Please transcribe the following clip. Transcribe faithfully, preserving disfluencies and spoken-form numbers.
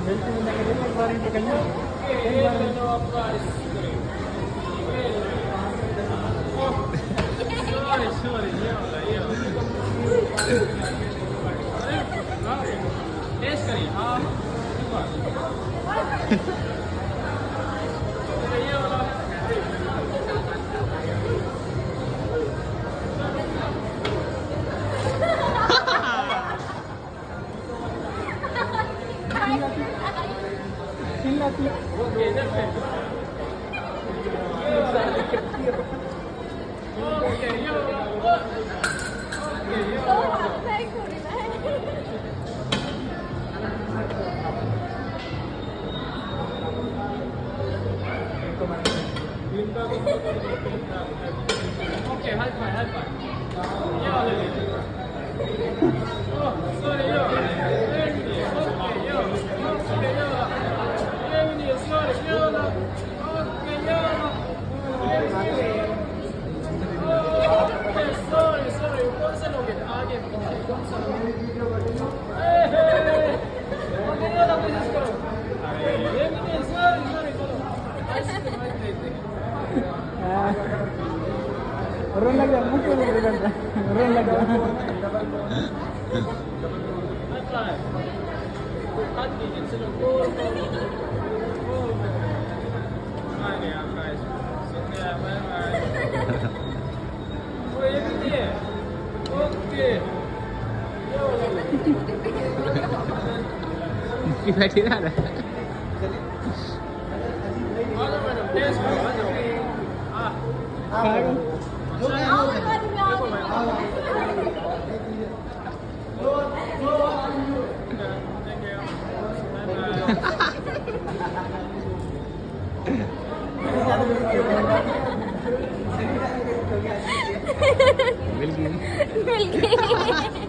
Test करिए। हाँ okay, high five, high five. ये वाले ले लीजिए। Oh, sorry yo. ये भी नहीं है। Okay yo. Okay yo. ये भी नहीं है। सॉरी यो वाला। ओके यो वाला। ये भी नहीं है। Okay, sorry sorry. कौन से लोग हैं? आगे पीछे कौन सा लोग है? ए हे। ओके यो वाला कोशिश करो। ये भी नहीं है। सॉरी सॉरी करो। ऐसे मत देते। रोन लग गया, मुझे बोल रहा था रोन लग गया। अच्छा है, हाथ दीजिए, चलो गोल गोल गोल। आ गया गाइस, शुक्रिया, बाय बाय। वो ये भी है, ओके। ये वाला की बैठी रहा है। आ जाओ मैडम, टेस्ट करो, आ जाओ। हाँ हाँ मिल गई मिल गई